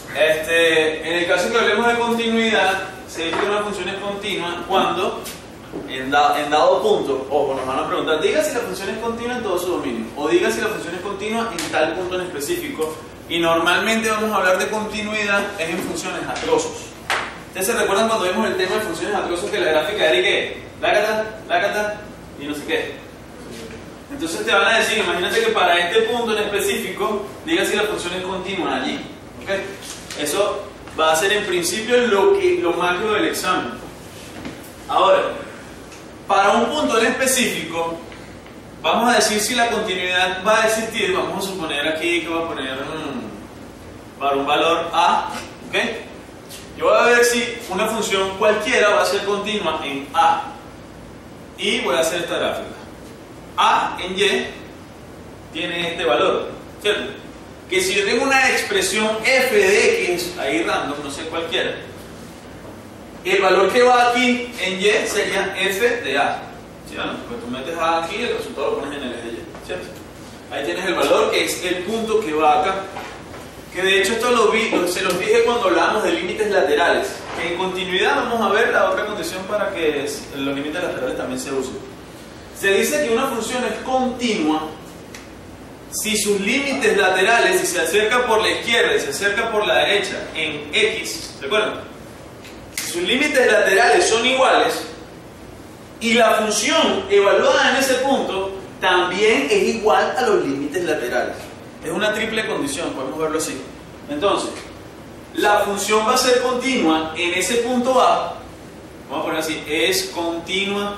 En el caso que hablemos de continuidad, se dice que una función es continua cuando en dado punto, ojo, nos van a preguntar, diga si la función es continua en todo su dominio, o diga si la función es continua en tal punto en específico, y normalmente vamos a hablar de continuidad es en funciones a trozos. ¿Ustedes se recuerdan cuando vimos el tema de funciones a trozos que la gráfica era y qué? Lácata, y no sé qué? Entonces te van a decir, imagínate que para este punto en específico, diga si la función es continua allí. ¿Okay? Eso va a ser en principio lo macro del examen. Ahora, para un punto en específico, vamos a decir si la continuidad va a existir. Vamos a suponer aquí que voy a poner para un valor A. ¿Okay? Yo voy a ver si una función cualquiera va a ser continua en A. Y voy a hacer esta gráfica. A en Y tiene este valor, ¿cierto? Que si yo tengo una expresión f de x, ahí random, no sé cualquiera, el valor que va aquí en Y sería f de A. ¿Sí, no? Pues tú metes A aquí y el resultado lo pones en el eje de Y, ¿cierto? Ahí tienes el valor que es el punto que va acá. Que de hecho esto se los dije cuando hablábamos de límites laterales. Que en continuidad vamos a ver la otra condición para que los límites laterales también se usen. Se dice que una función es continua si sus límites laterales, si se acerca por la izquierda y se acerca por la derecha en x, ¿se acuerdan? Si sus límites laterales son iguales y la función evaluada en ese punto también es igual a los límites laterales. Es una triple condición, podemos verlo así. Entonces, la función va a ser continua en ese punto A. Vamos a poner así, es continua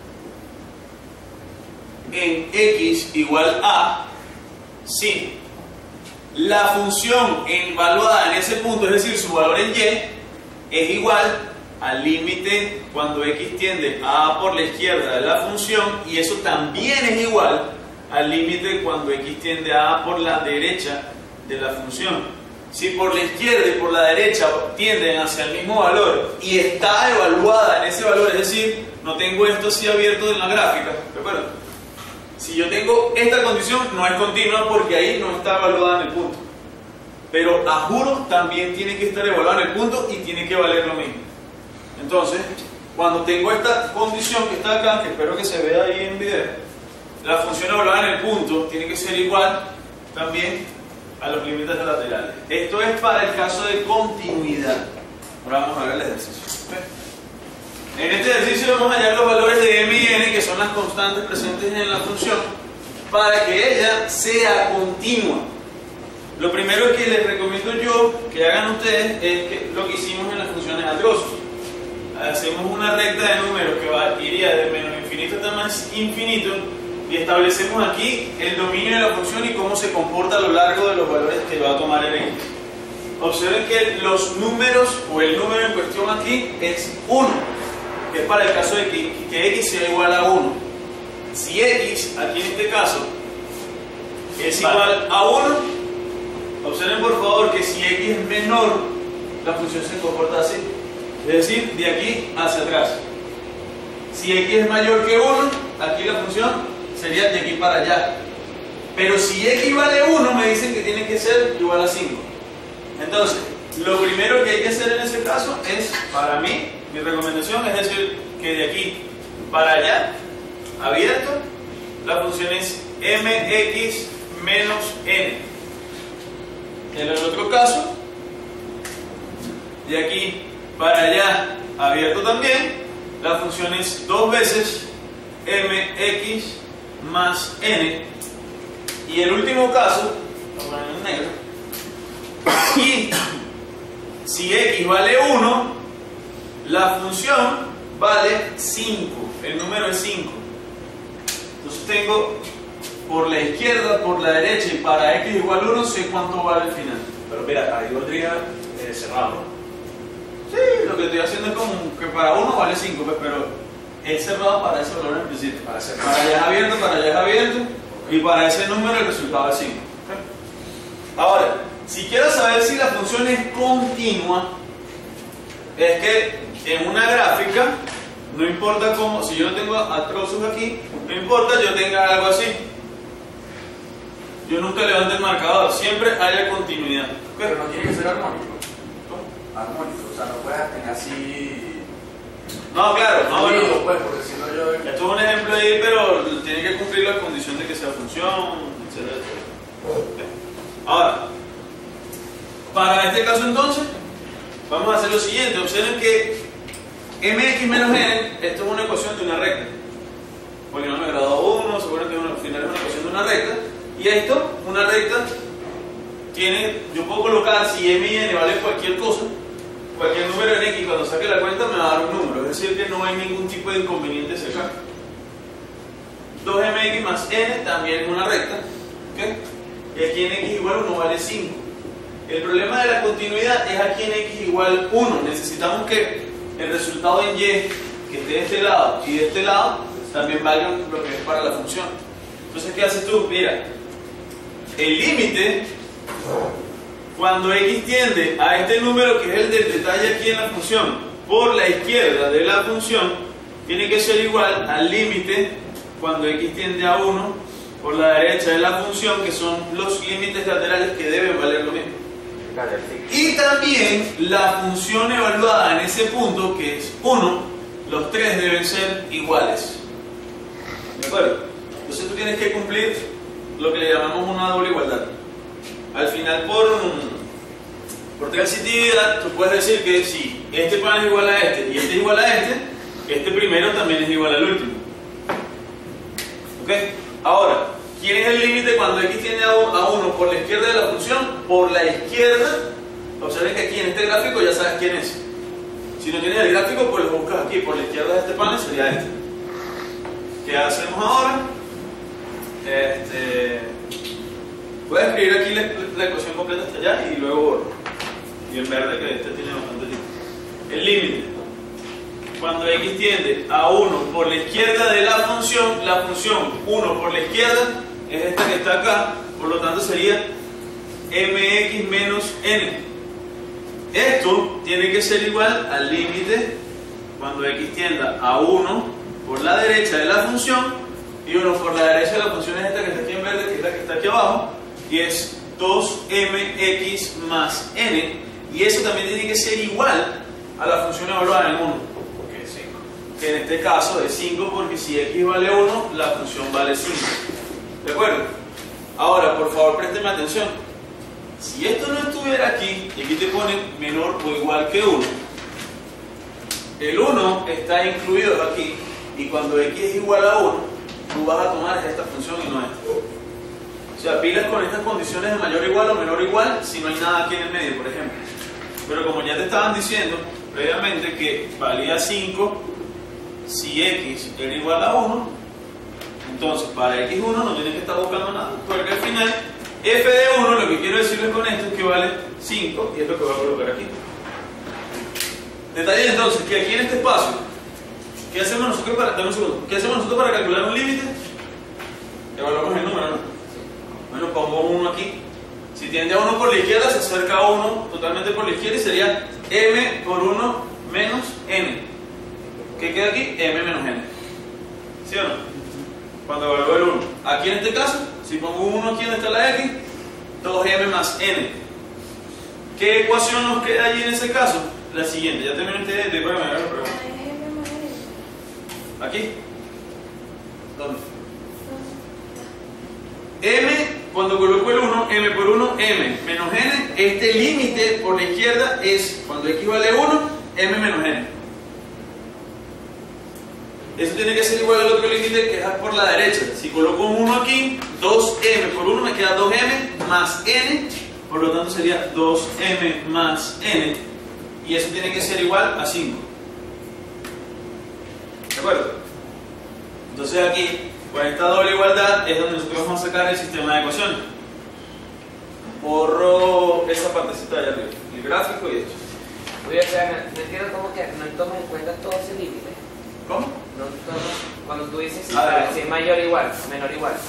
en x igual a si la función evaluada en ese punto, es decir, su valor en y, es igual al límite cuando x tiende a por la izquierda de la función, y eso también es igual al límite cuando x tiende a por la derecha de la función. Si por la izquierda y por la derecha tienden hacia el mismo valor y está evaluada en ese valor, es decir, no tengo esto así abierto en la gráfica, ¿recuerdan? Si yo tengo esta condición, no es continua porque ahí no está evaluada en el punto. Pero a juro también tiene que estar evaluada en el punto y tiene que valer lo mismo. Entonces, cuando tengo esta condición que está acá, que espero que se vea ahí en video, la función evaluada en el punto tiene que ser igual también a los límites laterales. Esto es para el caso de continuidad. Ahora vamos a ver el ejercicio. En este ejercicio vamos a hallar los valores de m y n, que son las constantes presentes en la función, para que ella sea continua. Lo primero que les recomiendo yo que hagan ustedes es lo que hicimos en las funciones a trozos. Hacemos una recta de números que iría de menos infinito hasta más infinito, y establecemos aquí el dominio de la función y cómo se comporta a lo largo de los valores que va a tomar en x. Observen que los números, o el número en cuestión aquí, es 1, que es para el caso de que x sea igual a 1. Si x, aquí en este caso, es igual a 1, observen por favor que si x es menor, la función se comporta así, es decir, de aquí hacia atrás. Si x es mayor que 1, aquí la función sería de aquí para allá. Pero si x vale 1, me dicen que tiene que ser igual a 5. Entonces, lo primero que hay que hacer en ese caso es, para mí, mi recomendación es decir que de aquí para allá, abierto, la función es mx menos n. En el otro caso, de aquí para allá, abierto también, la función es 2 veces mx más n. Y el último caso, lo voy a poner en negro, y si x vale 1, la función vale 5, el número es 5. Entonces tengo por la izquierda, por la derecha y para x igual 1, sé cuánto vale el final. Pero mira, ahí valdría cerrado. Sí, lo que estoy haciendo es como que para 1 vale 5, pues, pero es cerrado para ese valor en principio. Para allá es abierto, para allá es abierto, y para ese número el resultado es 5. Ahora, si quiero saber si la función es continua, es que en una gráfica, no importa cómo, si yo no tengo a trozos aquí, no importa yo tenga algo así. Yo nunca levanto el marcador, siempre haya continuidad. Pero no tiene que ser armónico. armónico, o sea, no puedes tener así. No, claro, no, bueno. Pues, por decirlo yo. Esto es un ejemplo ahí, pero tiene que cumplir la condición de que sea función, etcétera, etcétera. Ahora, para este caso entonces, vamos a hacer lo siguiente. Observen que mx menos n, esto es una ecuación de una recta. Polinomio de grado 1, seguro que al final es una ecuación de una recta. Y esto, una recta, tiene, yo puedo colocar si m y n vale cualquier cosa, cualquier número en x, cuando saque la cuenta me va a dar un número, es decir que no hay ningún tipo de inconveniente cercano. 2mx más n también es una recta, ¿okay? Y aquí en x igual 1 vale 5. El problema de la continuidad es aquí en x igual 1. Necesitamos que el resultado en y, que esté de este lado y de este lado, también valga lo que es para la función. Entonces, ¿qué haces tú? Mira, el límite, cuando x tiende a este número que es el del detalle aquí en la función, por la izquierda de la función, tiene que ser igual al límite cuando x tiende a 1 por la derecha de la función, que son los límites laterales que deben valer lo mismo. Y también la función evaluada en ese punto, que es 1, los tres deben ser iguales. ¿De acuerdo? Entonces tú tienes que cumplir lo que le llamamos una doble igualdad. Al final, por transitividad, tú puedes decir que si este pan es igual a este y este es igual a este primero también es igual al último. ¿Ok? Ahora, ¿quién es el límite cuando x tiende a 1 por la izquierda de la función? Por la izquierda. Observen que aquí en este gráfico ya sabes quién es. Si no tienes el gráfico, pues lo buscas aquí. Por la izquierda de este panel sería este. ¿Qué hacemos ahora? Puedes escribir aquí la ecuación completa hasta allá y luego borro. Y en verde, que este tiene bastante tiempo. El límite. Cuando x tiende a 1 por la izquierda de la función 1 por la izquierda es esta que está acá, por lo tanto sería mx menos n. Esto tiene que ser igual al límite cuando x tienda a 1 por la derecha de la función, y 1 por la derecha de la función es esta que está aquí en verde, que es la que está aquí abajo, y es 2mx más n, y eso también tiene que ser igual a la función evaluada en 1, que en este caso es 5, porque si x vale 1, la función vale 5. ¿De acuerdo? Ahora, por favor, présteme atención. Si esto no estuviera aquí, y aquí te pone menor o igual que 1, el 1 está incluido aquí, y cuando x es igual a 1, tú vas a tomar esta función y no esta. O sea, pilas con estas condiciones de mayor igual o menor igual si no hay nada aquí en el medio, por ejemplo. Pero como ya te estaban diciendo previamente que valía 5 si x era igual a 1, entonces para x1 no tienes que estar buscando nada, porque al final f de 1, lo que quiero decirles con esto es que vale 5, y es lo que voy a colocar aquí. Detalle entonces que aquí en este espacio, ¿qué hacemos nosotros para, dame un segundo, ¿qué hacemos nosotros para calcular un límite? Evaluamos el número, ¿no? Bueno, pongo 1 aquí. Si tiende a 1 por la izquierda, se acerca a 1 totalmente por la izquierda y sería m por 1 menos n. ¿Qué queda aquí? M menos n. ¿Sí o no? Cuando evalúo el 1. Aquí en este caso, si pongo 1 aquí donde está la x, 2m más n. ¿Qué ecuación nos queda allí en ese caso? La siguiente. Ya terminé este de la pregunta. ¿Aquí? ¿Dónde? M, cuando coloco el 1, m por 1, m menos n. Este límite por la izquierda es, cuando x vale 1, m menos n. Eso tiene que ser igual al otro límite que es por la derecha. Si coloco un 1 aquí, 2m por 1 me queda 2m más n, por lo tanto sería 2m más n, y eso tiene que ser igual a 5. ¿De acuerdo? Entonces aquí, con esta doble igualdad, es donde nosotros vamos a sacar el sistema de ecuaciones. Borro esa partecita de allá arriba, el gráfico y esto. Oye, o sea, no entiendo cómo que no tomas en cuenta todo ese límite. ¿Cómo? No tomas, cuando tú dices si es mayor o igual, menor o igual.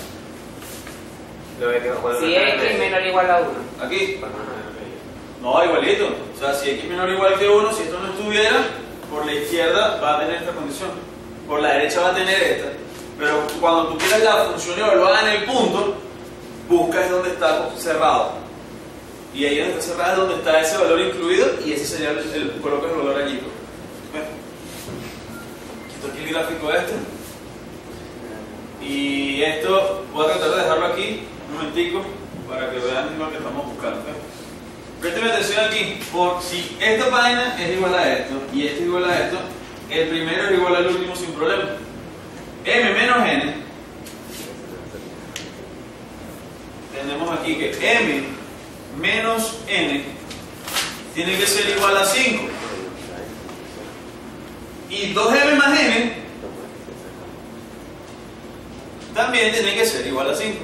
Si x menor o igual a 1. Aquí. No, igualito. O sea, si x menor o igual que 1, si esto no estuviera, por la izquierda va a tener esta condición. Por la derecha va a tener esta. Pero cuando tú quieras la función evaluada en el punto, buscas donde está cerrado. y ahí donde está cerrada es donde está ese valor incluido, y ese sería colocas el valor allí. Bueno, quito aquí el gráfico este, y esto voy a tratar de dejarlo aquí un momentico para que vean lo que estamos buscando. Presten atención aquí, por si esta página es igual a esto y esto es igual a esto, el primero es igual al último sin problema. M menos N, tenemos aquí que M menos N tiene que ser igual a 5, y 2M más N también tiene que ser igual a 5.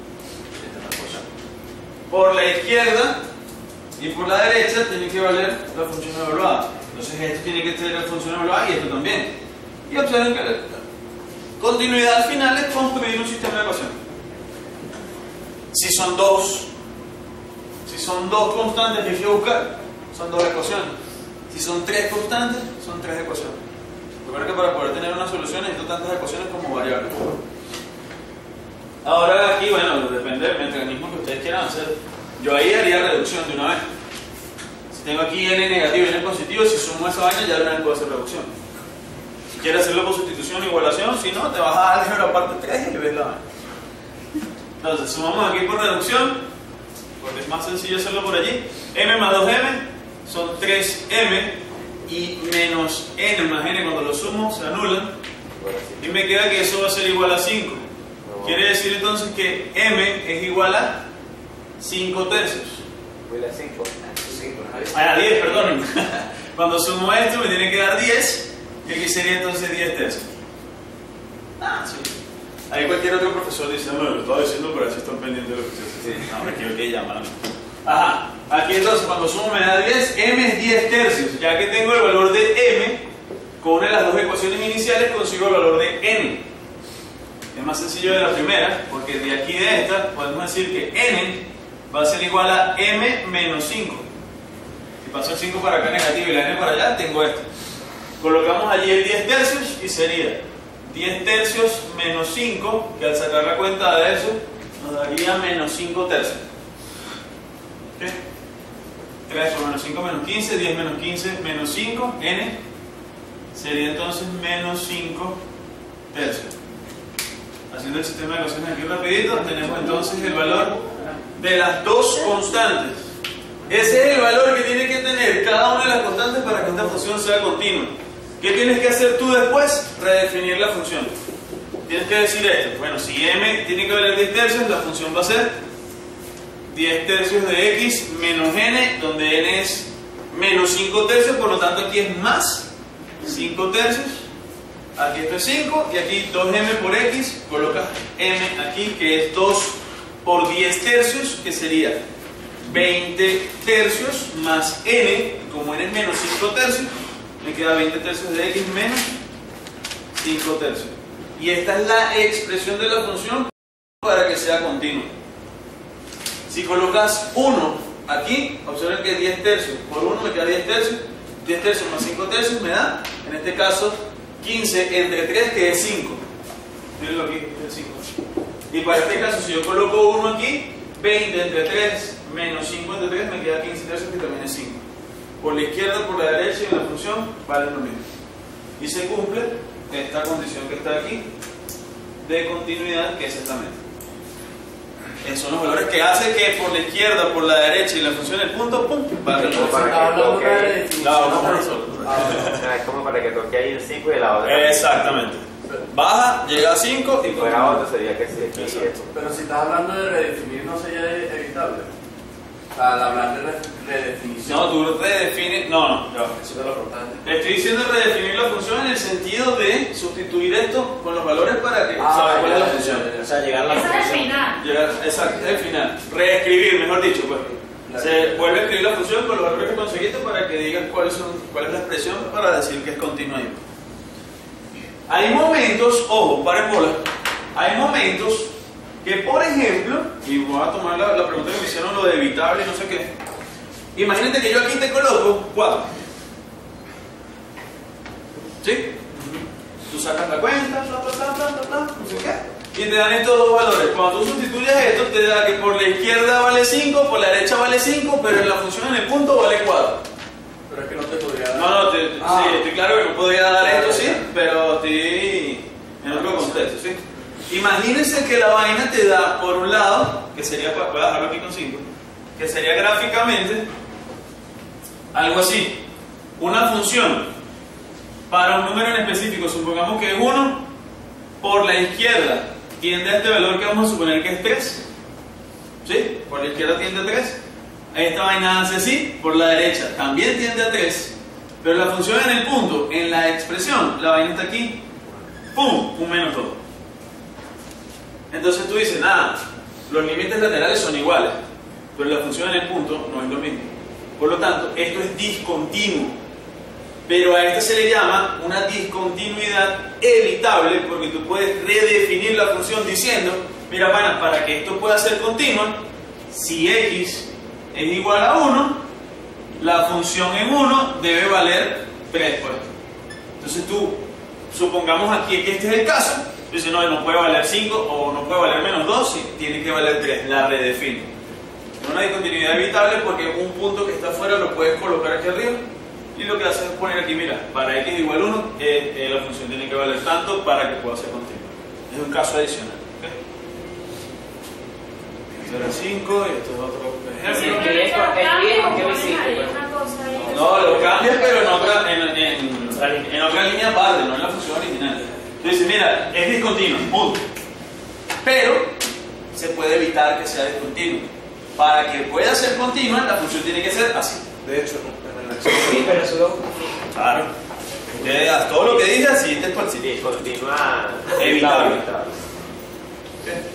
Por la izquierda y por la derecha tiene que valer la función evaluada. Entonces esto tiene que ser la función evaluada y esto también. Y observen que la continuidad al final es construir un sistema de ecuación. Si son dos constantes que hay que buscar, son dos ecuaciones. Si son tres constantes, son tres ecuaciones. Recuerda que para poder tener una solución necesito tantas ecuaciones como variables. Ahora aquí, bueno, depende del mecanismo que ustedes quieran hacer. Yo ahí haría reducción de una vez. Si tengo aquí n negativo y n positivo, si sumo esa vaina ya de una vez puedo hacer reducción. Si quieres hacerlo por sustitución o igualación, si no, te vas a álgebra parte 3 y ves la vaina. Entonces, sumamos aquí por reducción, porque es más sencillo hacerlo por allí. M más 2M son 3M, y menos N más N cuando lo sumo se anulan, y me queda que eso va a ser igual a 5. Quiere decir entonces que M es igual a 5 tercios. A 10, perdón. Cuando sumo esto me tiene que dar 10, y aquí sería entonces 10 tercios. Ah, sí. Ahí cualquier otro profesor dice, no, lo estaba diciendo, pero así están pendientes de lo que se hace. No, me quiero que llaman. Ajá. Aquí entonces cuando sumo me da 10, M es 10 tercios. Ya que tengo el valor de M, con una de las dos ecuaciones iniciales consigo el valor de N. Es más sencillo de la primera, porque de aquí de esta podemos decir que N va a ser igual a M menos 5. Si paso el 5 para acá negativo y la N para allá, tengo esto. Colocamos allí el 10 tercios y sería 10 tercios menos 5, que al sacar la cuenta de eso nos daría menos 5 tercios. ¿Qué? 3 por menos 5 menos 15, 10 menos 15 menos 5, N sería entonces menos 5 tercios. Haciendo el sistema de ecuaciones aquí rapidito, tenemos entonces el valor de las dos constantes. Ese es el valor que tiene que tener cada una de las constantes para que esta función sea continua. ¿Qué tienes que hacer tú después? Redefinir la función. Tienes que decir esto. Bueno, si M tiene que valer 10 tercios, la función va a ser 10 tercios de X menos N, donde N es menos 5 tercios, por lo tanto aquí es más 5 tercios. Aquí esto es 5 y aquí 2M por X, colocas M aquí que es 2 por 10 tercios, que sería 20 tercios más N, y como N es menos 5 tercios, me queda 20 tercios de X menos 5 tercios. Y esta es la expresión de la función para que sea continua. Si colocas 1 aquí, observen que 10 tercios por 1 me queda 10 tercios, 10 tercios más 5 tercios me da, en este caso, 15 entre 3, que es 5. Mírenlo aquí, es 5. Y para este caso, si yo coloco 1 aquí, 20 entre 3 menos 5 entre 3 me queda 15 tercios, que también es 5. Por la izquierda, por la derecha y en la función valen lo mismo. Y se cumple esta condición que está aquí de continuidad, que es esta meta. Esos son los valores que hace que por la izquierda, por la derecha y la función del punto, pum, vale lo mismo. Es como para que toque ahí el 5 y la otra. Exactamente. Baja, llega a 5 y fuera otro sería que sí. Pero si estás hablando de redefinir, ¿no sería evitable? Al hablar de redefinición. No, tú redefines. No, ya. Eso es lo importante. Estoy diciendo redefinir la función en el sentido de sustituir esto con los valores para que sabes cuál es la función. O sea, llegar a la función. Ese es el final. Exacto, es el final. Reescribir, mejor dicho, pues. Se vuelve a escribir la función con los valores que conseguiste para que digas cuál es la expresión para decir que es continua. Hay momentos, ojo, paren bola, hay momentos que, por ejemplo, y voy a tomar la pregunta que me hicieron, lo de evitable y no sé qué. Imagínate que yo aquí te coloco 4. ¿Sí? Tú sacas la cuenta, no sé qué. y te dan estos dos valores. Cuando tú sustituyes esto, te da que por la izquierda vale 5, por la derecha vale 5, pero en la función en el punto vale 4. Pero es que no te podría dar. No, sí, estoy claro que no podría dar esto, sí, pero estoy en otro contexto, ¿sí? Imagínense que la vaina te da, por un lado, que sería, voy a dejarlo aquí con 5, que sería gráficamente algo así. Una función para un número en específico, supongamos que es 1, por la izquierda tiende a este valor que vamos a suponer que es 3, ¿sí? Por la izquierda tiende a 3. Esta vaina hace así, por la derecha también tiende a 3, pero la función en el punto, en la expresión, la vaina está aquí, ¡pum!, un menos 2. Entonces tú dices, nada, los límites laterales son iguales, pero la función en el punto no es lo mismo. Por lo tanto, esto es discontinuo, pero a esto se le llama una discontinuidad evitable, porque tú puedes redefinir la función diciendo, mira, pana, para que esto pueda ser continua, si x es igual a 1, la función en 1 debe valer 3, pues. Entonces tú, supongamos aquí que este es el caso, dices, no puede valer 5 o no puede valer menos 2, sí, tiene que valer 3, la redefino. Es una discontinuidad evitable porque un punto que está afuera lo puedes colocar aquí arriba y lo que haces es poner aquí, mira, para x igual a 1, la función tiene que valer tanto para que pueda ser continua. Es un caso adicional. Esto era 5 y esto es otro ejemplo. Sí, escribes con qué lo hiciste. No, lo cambias, pero en otra línea aparte, no en la función original. Entonces, mira, es discontinuo, punto. Pero se puede evitar que sea discontinuo. Para que pueda ser continua, la función tiene que ser así. De hecho, en el examen. Sí, pero eso Claro. Todo lo que dije así, te es por sí. continúa Evitable. ¿Qué?